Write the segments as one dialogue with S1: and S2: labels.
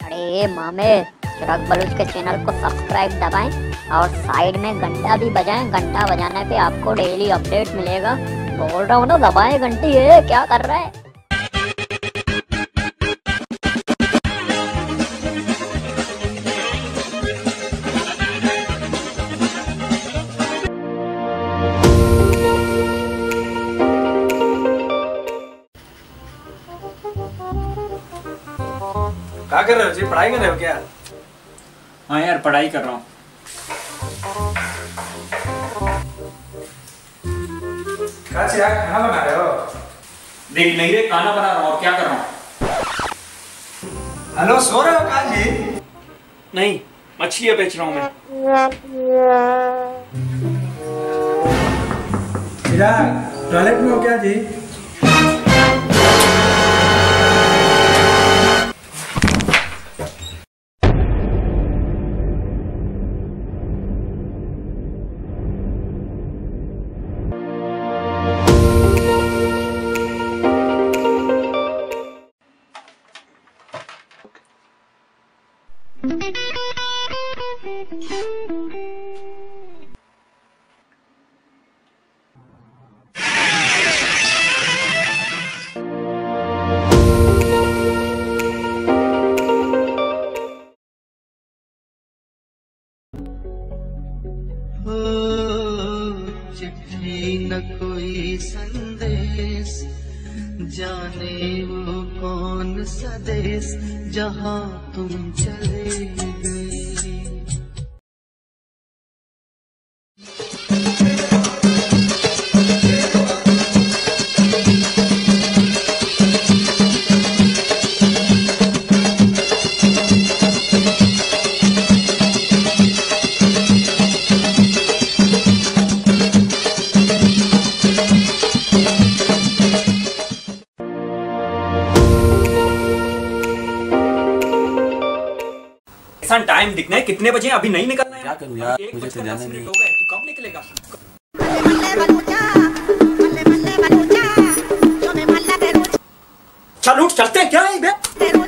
S1: अरे मामे, चिराग बलूच के चैनल को सब्सक्राइब दबाएं और साइड में घंटा भी बजाएं। घंटा बजाने पे आपको डेली अपडेट मिलेगा। बोल रहा हूँ ना, दबाएं घंटी। है क्या कर रहा है?
S2: क्या कर रहे हो जी? पढ़ाई कर रहे हो क्या?
S3: हाँ यार, पढ़ाई कर रहा हूँ।
S2: खाना बना रहे हो?
S3: देख नहीं रे, खाना बना रहा हूँ। और क्या कर रहा हूँ?
S2: हेलो, सो रहे हो क्या जी?
S3: नहीं, मछलियाँ बेच रहा हूँ मैं।
S2: चिराग, टॉयलेट में हो क्या जी?
S4: चिट्ठी न कोई संदेश, जाने वो कौन सा देश जहाँ तुम चले गए।
S3: टाइम दिखना है कितने बजे? अभी नहीं निकलना है।
S5: क्या करूं यार, मुझे तो जाना नहीं।
S3: हो गए, तू कब निकलेगा? चल उठ, चलते हैं क्या है बे?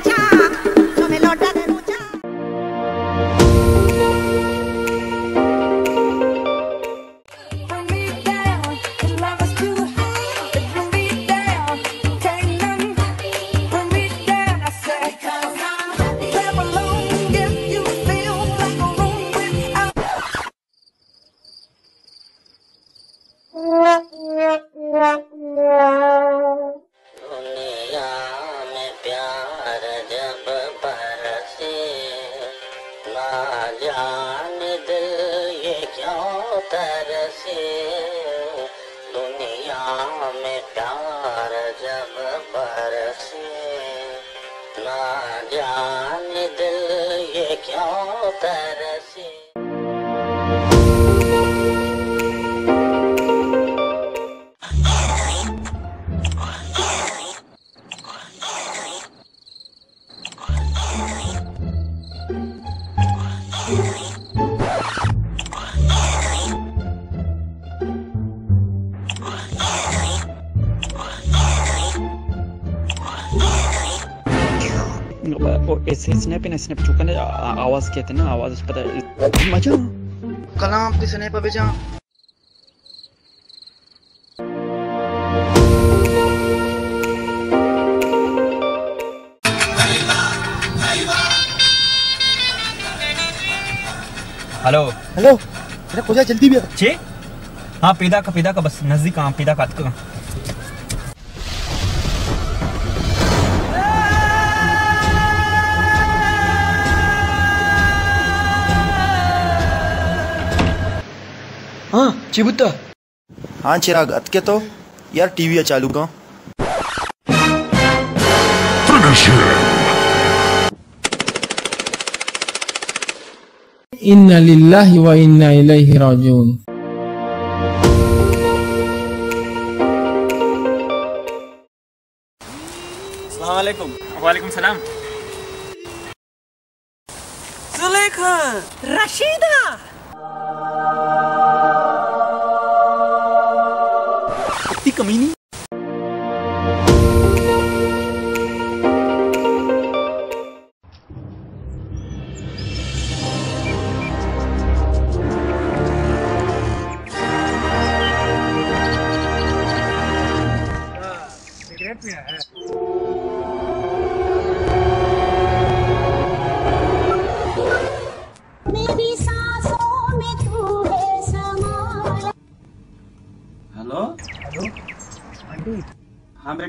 S4: दुनिया में प्यार जब बरसे, ना जाने दिल ये क्यों तरसे। दुनिया में प्यार जब बरसे, ना जाने दिल ये क्यों तरसे।
S3: ऐसे स्नैप है ना, स्नैप चुका ना, आवाज कहते हैं ना, आवाज पता है मजा।
S4: कलाम पे स्नैप पे जा।
S3: हेलो
S5: हेलो, अरे कोई जल्दी भी आ।
S3: छे? हाँ, पैदा का बस नजदीक। हाँ, पैदा का
S5: हाँ चिबुत्ता। हाँ चिराग, अतके तो यार टीवी चालू का।
S6: इन्ना लिल्लाहि व इन्ना इलैहि राजिऊन।
S3: अस्सलाम वालेकुम। वालेकुम सलाम।
S7: सुलेखा, रशीदा,
S3: इतनी कमीनी।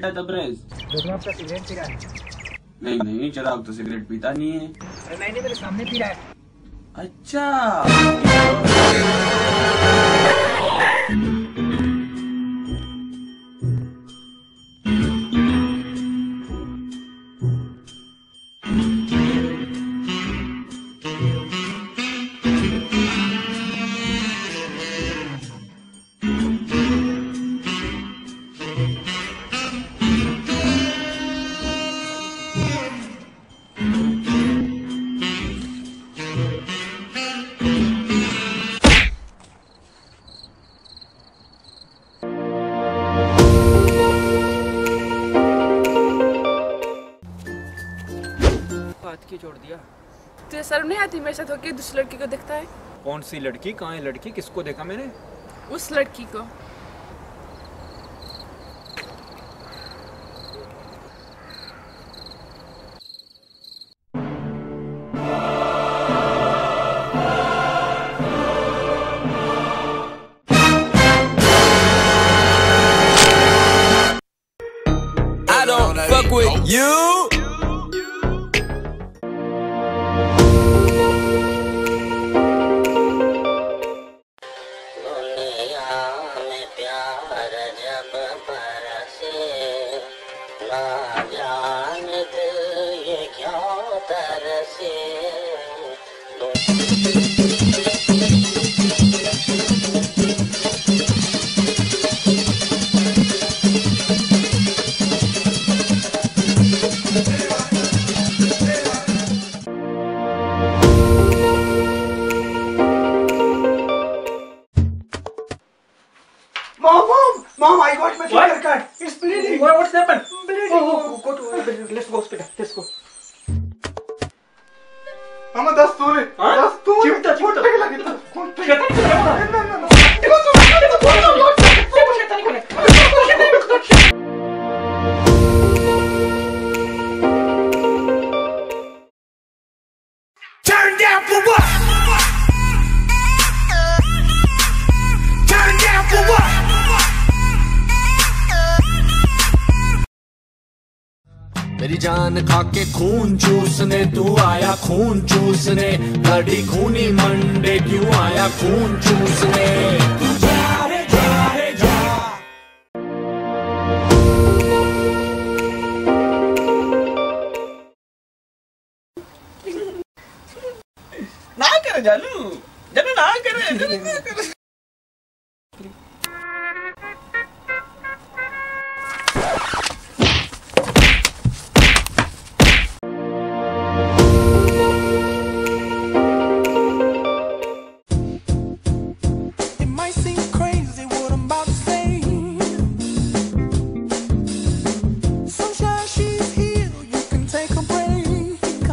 S8: बेटा तबरेज?
S2: देखो आपका सिगरेट पी रहा है।
S8: नहीं नहीं, चिराग तो सिगरेट पीता नहीं है।
S2: अरे नहीं, मेरे सामने पी रहा है।
S8: अच्छा।
S3: बात की छोड़ दिया।
S9: तुझे शर्म नहीं आती मेरे साथ होके दूसरी लड़की को देखता है?
S3: कौन सी लड़की? कहाँ है लड़की? किसको देखा मैंने?
S9: उस लड़की को।
S7: I don't fuck with you.
S4: दुनिया में प्यार जब बरसे, ना जाने दिल ये क्यों तरसे।
S2: Mom, I got my finger cut. It's bleeding. What's happened? Bleeding. Oh, go to let's go hospital. Let's go. Mama, that's story. That's story. चिमटा. Turn down for what? Turn down for what?
S7: मेरी जान खाके खून चूसने तू आया खून चूसने, गाड़ी खूनी मंडे क्यों आया खून चूसने। तू जा रे जा।
S8: ना करे जानू ना करे।
S7: It might seem crazy what I'm about to say. Sunshine, she's here, you can take a break.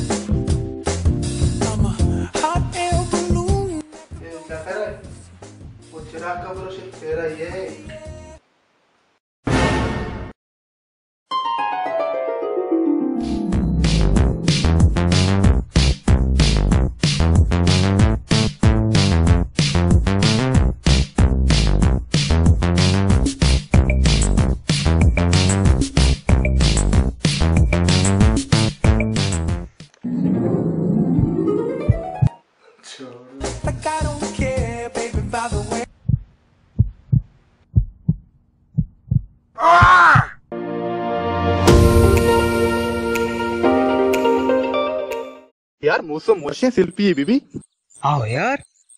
S7: I'm a hot air balloon.
S2: क्या कर रहा है? वो चिराग का भरोसे तेरा ये है।
S7: Like I don't care, baby, by the way.
S10: यार मौसम मोशे शिल्पी है बीबी।
S2: आओ यार।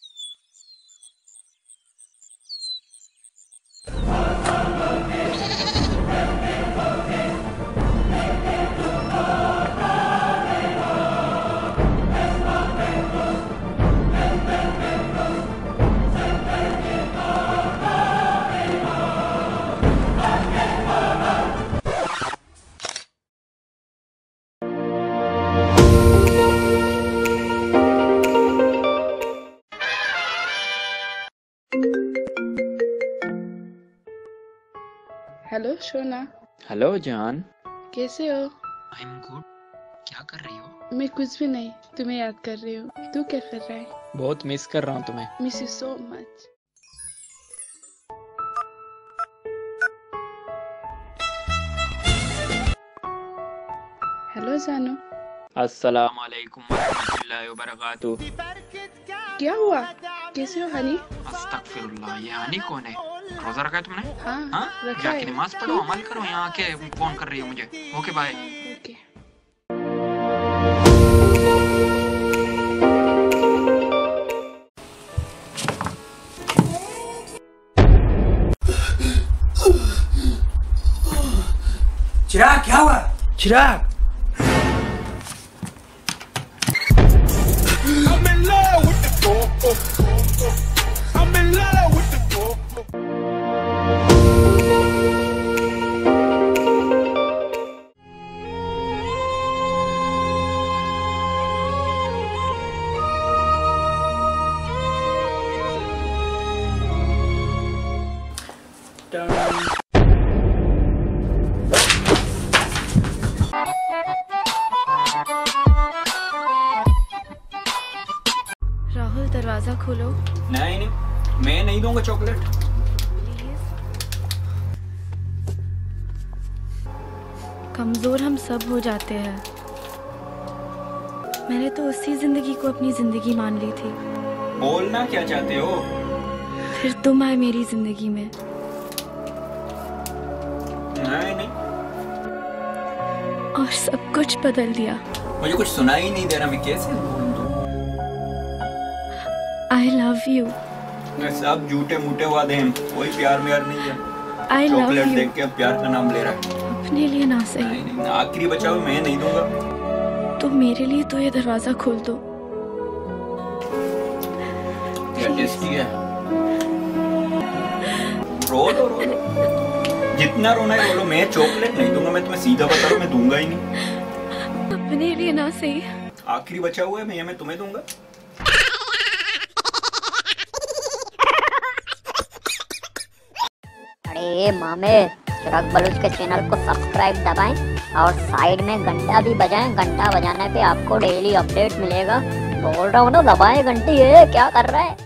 S9: हेलो सोना।
S3: हेलो जान।
S9: कैसे हो?
S3: I am good. क्या कर रही हो?
S9: मैं कुछ भी नहीं, तुम्हें याद कर रही हूँ। तू क्या कर रहा है?
S3: बहुत मिस कर रहा हूँ तुम्हें।
S9: Miss you so much. Hello Sanu.
S3: अस्सलाम वालेकुम वरहमतुल्लाहि वबरकातुह।
S9: क्या हुआ? कैसे हो हनी?
S3: अस्तगफिरुल्लाह, ये हनी कौन है? रोजा रखा है तुमने?
S9: हाँ, रखा
S3: जाके
S9: है।
S3: नमाज पढ़ो, अमल करो। यहाँ आके फोन कर रही हो मुझे। Okay bye.
S9: ओके।
S2: चिराग क्या हुआ? चिराग
S11: राहुल दरवाजा खोलो
S3: नहीं, मैं नहीं दूंगा चॉकलेट।
S11: प्लीज। कमजोर हम सब हो जाते हैं। मैंने तो उसी जिंदगी को अपनी जिंदगी मान ली थी।
S3: बोलना क्या चाहते हो?
S11: फिर तुम आए मेरी जिंदगी में।
S3: नहीं,
S11: और सब कुछ बदल दिया।
S3: मुझे कुछ सुना ही नहीं दे रहा, मैं कैसे बोल दूं?
S11: I love you.
S3: मैं सब झूठे मूठे वादे हैं, कोई प्यार व्यार नहीं है।
S11: I love
S3: chocolate
S11: you.
S3: देख के अब प्यार का नाम ले रहा है।
S11: अपने लिए ना सही,
S3: नहीं, आखिरी बचा हुआ मैं नहीं दूंगा।
S11: तो मेरे लिए तो ये दरवाजा खोल दो।
S3: क्या टेस्टी है। रो लो रो लो, जितना रोना है रो लो। मैं चॉकलेट नहीं दूंगा, मैं तुम्हें सीधा बता रहा हूँ, मैं दूंगा ही नहीं।
S11: अपने लिए ना सही।
S3: आखिरी बचा हुआ है मैं तुम्हें दूंगा।
S1: अरे मामे, चिराग बलूच के चैनल को सब्सक्राइब दबाएं और साइड में घंटा भी बजाएं। घंटा बजाने पे आपको डेली अपडेट मिलेगा। बोल रहा हूँ ना, दबाएं घंटी। ये क्या कर रहा है?